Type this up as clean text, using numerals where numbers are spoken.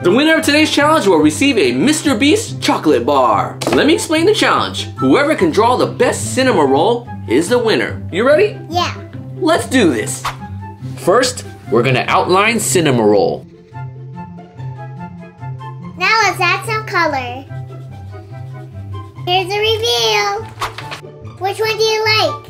The winner of today's challenge will receive a Mr. Beast chocolate bar. Let me explain the challenge. Whoever can draw the best Cinnamoroll is the winner. You ready? Yeah. Let's do this. First, we're gonna outline Cinnamoroll. Now let's add some color. Here's the reveal. Which one do you like?